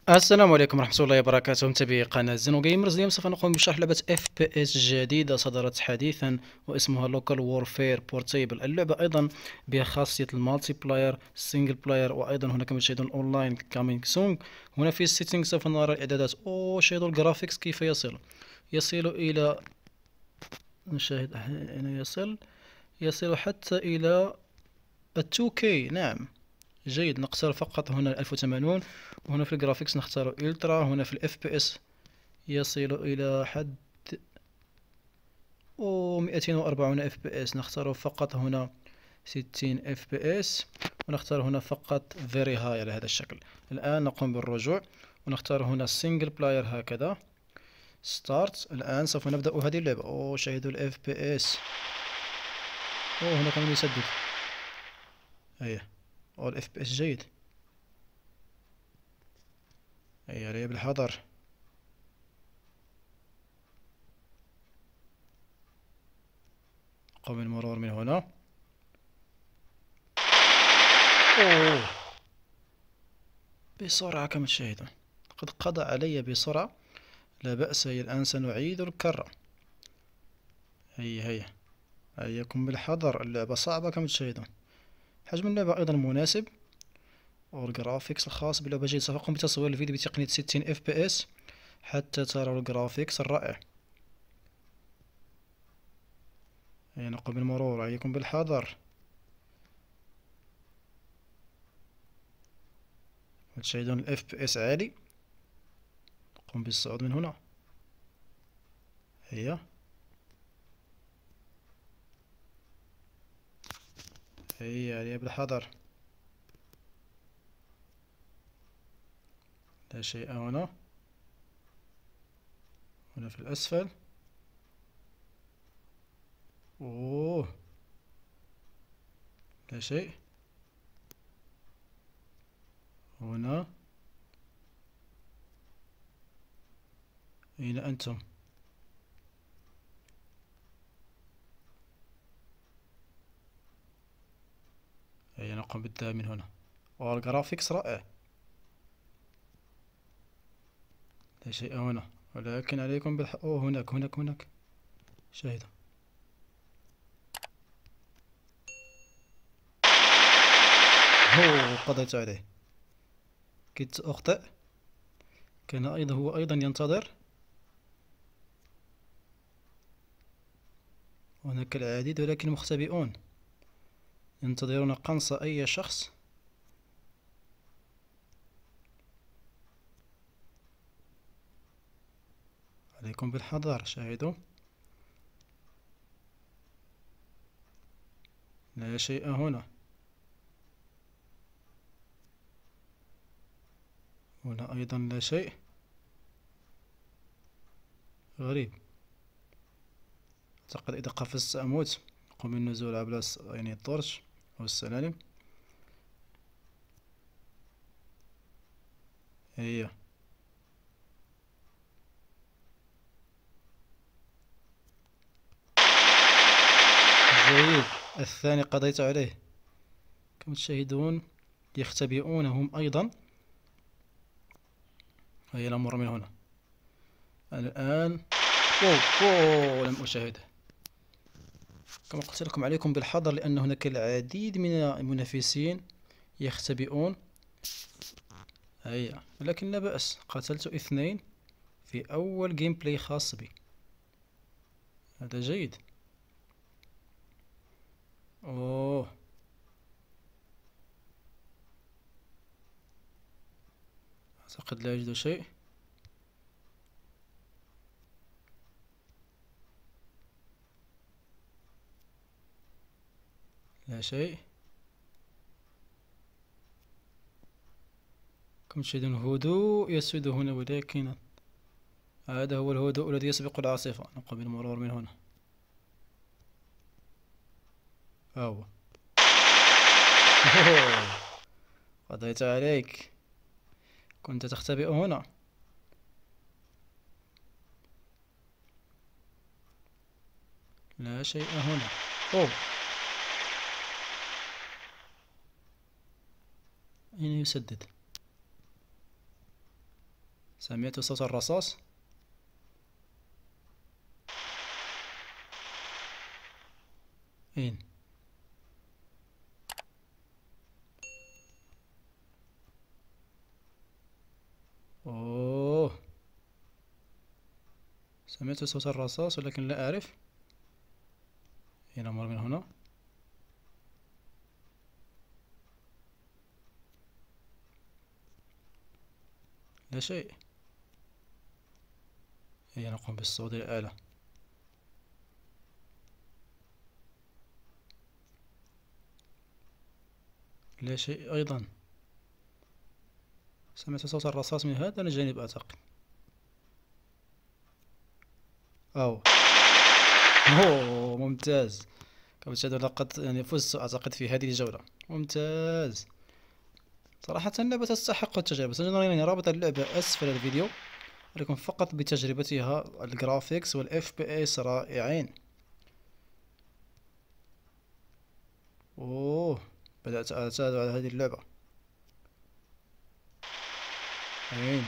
السلام عليكم ورحمة الله وبركاته. متابعي قناة زينو جيمرز، اليوم سوف نقوم بشرح لعبة FPS جديدة صدرت حديثا واسمها لوكال وورفير بورتيبل. اللعبة أيضا بها خاصية المالتي بلاير، سينجل بلاير، وأيضا هنا كما تشاهدون أونلاين كامينج سونج. هنا في السيتنج سوف نرى الإعدادات. شاهدوا الجرافيكس كيف يصل إلى، نشاهد هنا يصل حتى إلى 2K. نعم، جيد. نختار فقط هنا 1080، وهنا في الجرافيكس نختار الترا. هنا في الاف بي اس يصل الى حد 240 اف بي اس. نختار فقط هنا 60 اف بي اس، ونختار هنا فقط فيري هاي على هذا الشكل. الان نقوم بالرجوع ونختار هنا سينجل بلاير هكذا ستارت. الان سوف نبدأ هذه اللعبة. شاهدوا الاف بي اس. هنا كمان يسدد. هيا، الاف بي اس جيد. هيا علي بالحذر. قوم المرور من هنا. أوه. بسرعة كما تشاهدون، قد قضى علي بسرعة. لا بأس. هيا الآن سنعيد الكرة. هيا هياكم بالحذر، اللعبة صعبة كما تشاهدون. حجم اللعبة أيضا مناسب، والجرافيكس الخاص باللعبة جيد. سوف أقوم بتصوير الفيديو بتقنية 60 FPS حتى تروا الجرافيكس الرائع. هيا نقوم بالمرور، عليكم بالحذر. تشاهدون ال FPS عالي. نقوم بالصعود من هنا. هيا عليا بالحذر. لا شيء هنا. هنا في الأسفل. لا شيء هنا. أين أنتم؟ هيا نقوم بالذهاب من هنا. والجرافيكس رائع. لا شيء هنا، ولكن عليكم هناك شاهدوا. قضيت عليه. كنت أخطئ. كان هو أيضا ينتظر. هناك العديد ولكن مختبئون ينتظرون قنص أي شخص. عليكم بالحذر. شاهدوا. لا شيء هنا. هنا أيضا لا شيء. غريب. أعتقد إذا قفزت أموت. أقوم بالنزول عبر يعني الطرش أو السلالم. هيا. جيد. الثاني قضيت عليه. كما تشاهدون يختبئون هم أيضا. هيا نمر من هنا. الآن لم أشاهده. كما قلت لكم عليكم بالحذر، لأن هناك العديد من المنافسين يختبئون. هيا، ولكن لا بأس. قتلت 2 في أول جيم بلاي خاص بي. هذا جيد. أعتقد لا يوجد شيء. لا شيء. كما تشاهدون هدوء يسود هنا، ولكن هذا هو الهدوء الذي يسبق العاصفة. نقوم بالمرور من هنا. هو قضيت عليك. كنت تختبئ هنا. لا شيء هنا. أين يسدد؟ سمعت صوت الرصاص. أين؟ أوه، سمعت صوت الرصاص ولكن لا أعرف أين مر من هنا. لا شيء. هيا نقوم بالصعود إلى الأعلى. لا شيء أيضا. سمعت صوت الرصاص من هذا الجانب أعتقد. أوه ممتاز. كما تشاهدون لقد يعني فزت أعتقد في هذه الجولة. ممتاز. صراحة اللعبة تستحق التجربة. سنجد يعني رابط اللعبة أسفل الفيديو، ولكن فقط بتجربتها. الجرافيكس والاف بي اس رائعين. اوه، بدأت أعتاد على هذه اللعبة. أين؟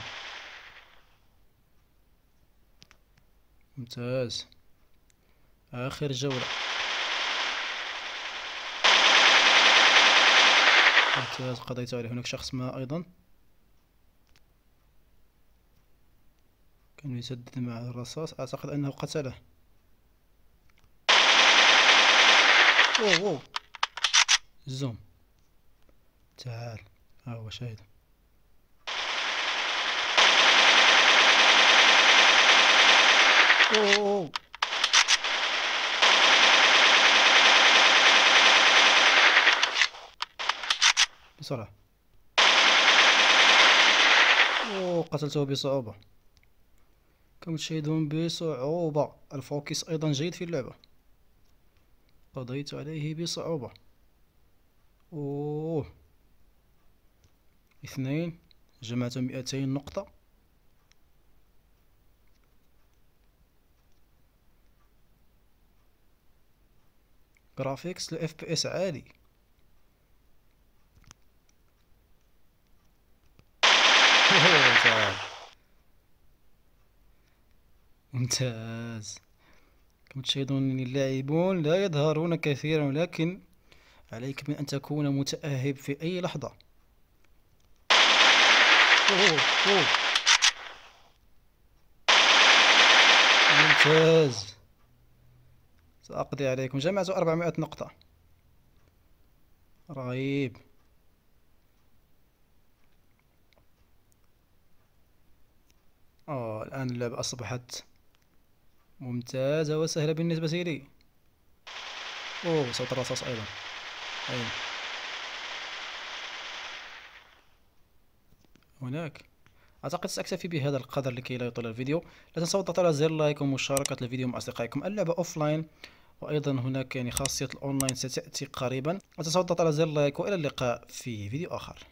ممتاز. آخر جولة. ممتاز، قضيت عليه. هناك شخص ما أيضا كان يسدد معه الرصاص، أعتقد أنه قتله. أوه زوم. تعال، ها هو شاهد. أوه بسرعة. قتلته بصعوبة. كما تشاهدون بصعوبة. الفوكس أيضا جيد في اللعبة. قضيت عليه بصعوبة. أوه، 2. جمعت 200 نقطة. جرافيكس الاف بي اس عالي. تعال. ممتاز. كما تشاهدون اللاعبون لا يظهرون كثيرا، ولكن عليك من أن تكون متأهب في أي لحظة. ممتاز. سأقضي عليكم. جمعت 400 نقطة. رهيب. الآن اللعبة أصبحت ممتازة وسهلة بالنسبة لي. صوت الرصاص أيضا. أين؟ هناك. أعتقد سأكتفي بهذا القدر لكي لا يطول الفيديو. لا تنسوا الضغط على زر لايك ومشاركة الفيديو مع أصدقائكم. اللعبة أوفلاين، وأيضا هناك يعني خاصية الأونلاين ستأتي قريبا. لا تنسوا الضغط على زر لايك، وإلى اللقاء في فيديو آخر.